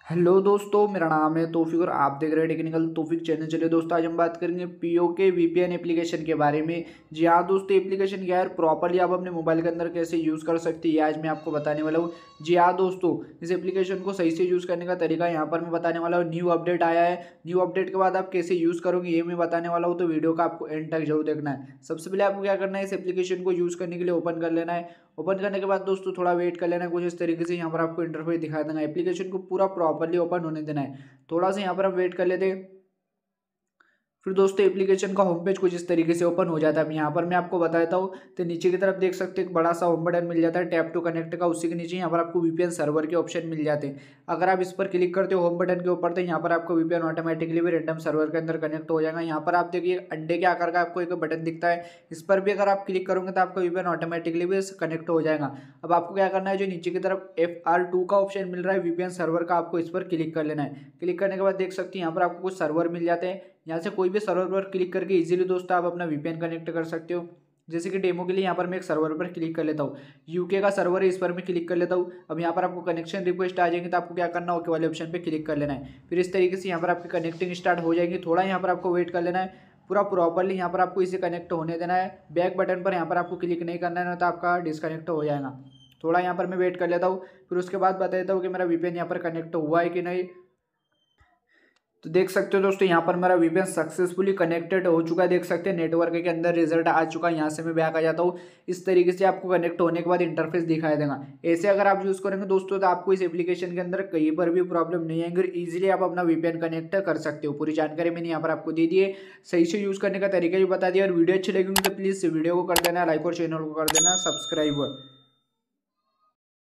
Hello दोस्तों, मेरा नाम है तौफीक और आप देख रहे हैं टेक्निकल तौफीक चैनल। चलिए दोस्तों, आज हम बात करेंगे पीओके वीपीएन एप्लीकेशन के बारे में। जी हाँ दोस्तों, एप्लीकेशन क्या है, प्रॉपर्ली आप अपने मोबाइल के अंदर कैसे यूज़ कर सकते हैं, ये आज मैं आपको बताने वाला हूँ। जी हाँ दोस्तों, इस एप्लीकेशन को सही से यूज़ करने का तरीका यहाँ पर मैं बताने वाला हूँ। न्यू अपडेट आया है, न्यू अपडेट के बाद आप कैसे यूज़ करोगे ये मैं बताने वाला हूँ, तो वीडियो का आपको एंड तक जरूर देखना है। सबसे पहले आपको क्या करना है, इस एप्लीकेशन को यूज़ करने के लिए ओपन कर लेना है। ओपन करने के बाद दोस्तों थोड़ा वेट कर लेना है, कुछ इस तरीके से यहाँ पर आपको इंटरफेस दिखा देना है। एप्लीकेशन को पूरा प्रॉपर्ली ओपन होने देना है। थोड़ा सा यहाँ पर आप वेट कर लेते हैं। फिर दोस्तों एप्लीकेशन का होम पेज कुछ इस तरीके से ओपन हो जाता है। अब यहाँ पर मैं आपको बताता हूँ, तो नीचे की तरफ देख सकते हैं एक बड़ा सा होम बटन मिल जाता है टैप टू कनेक्ट का। उसी के नीचे यहाँ पर आपको वीपीएन सर्वर के ऑप्शन मिल जाते हैं। अगर आप इस पर क्लिक करते हो होम बटन के ऊपर, तो यहाँ पर आपको वीपीएन ऑटोमेटिकली भी रैंडम सर्वर के अंदर कनेक्ट हो जाएगा। यहाँ पर आप देखिए अंडे के आकार का आपको एक बटन दिखता है, इस पर भी अगर आप क्लिक करोगे तो आपका वीपीएन ऑटोमेटिकली भी कनेक्ट हो जाएगा। अब आपको क्या करना है, जो नीचे की तरफ FR2 का ऑप्शन मिल रहा है वीपीएन सर्वर का, आपको इस पर क्लिक कर लेना है। क्लिक करने के बाद देख सकते हैं यहाँ पर आपको कुछ सर्वर मिल जाते हैं। यहाँ से कोई भी सर्वर पर क्लिक करके इजीली दोस्तों आप अपना वीपीएन कनेक्ट कर सकते हो। जैसे कि डेमो के लिए यहाँ पर मैं एक सर्वर पर क्लिक कर लेता हूँ, यूके का सर्वर है, इस पर मैं क्लिक कर लेता हूँ। अब यहाँ पर आपको कनेक्शन रिक्वेस्ट आ जाएंगे, तो आपको क्या करना है, ओके वाले ऑप्शन पे क्लिक कर लेना है। फिर इस तरीके से यहाँ पर आपकी कनेक्टिंग स्टार्ट हो जाएगी। थोड़ा यहाँ पर आपको वेट कर लेना है, पूरा प्रॉपरली यहाँ पर आपको इसे कनेक्ट होने देना है। बैक बटन पर यहाँ पर आपको क्लिक नहीं करना है, ना तो आपका डिसकनेक्ट हो जाएगा। थोड़ा यहाँ पर मैं वेट कर लेता हूँ, फिर उसके बाद बता देता हूँ कि मेरा वीपीएन यहाँ पर कनेक्ट हुआ है कि नहीं। तो देख सकते हो दोस्तों, यहाँ पर मेरा वीपीएन सक्सेसफुली कनेक्टेड हो चुका है। देख सकते हैं नेटवर्क के अंदर रिजल्ट आ चुका है। यहाँ से मैं बैक आ जाता हूँ। इस तरीके से आपको कनेक्ट होने के बाद इंटरफेस दिखाई देगा। ऐसे अगर आप यूज़ करेंगे दोस्तों, तो आपको इस एप्लीकेशन के अंदर कहीं पर भी प्रॉब्लम नहीं आएगी और इजीली आप अपना वीपीएन कनेक्ट कर सकते हो। पूरी जानकारी मैंने यहाँ पर आपको दे दी है, सही से यूज़ करने का तरीका भी बता दिया। और वीडियो अच्छी लगी तो प्लीज़ वीडियो को कर देना लाइक और चैनल को कर देना सब्सक्राइब।